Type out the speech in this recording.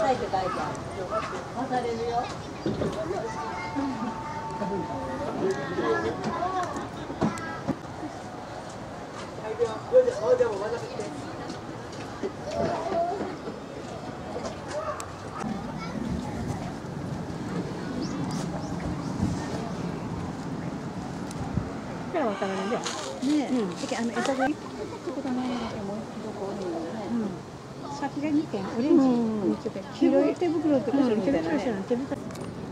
さいって書いてある。渡れるよ。 から渡られるよ。 ねえ、餌がいいとこだね。もうどこにね。先が2点オレンジ。黄色い手袋ってことみたいなね。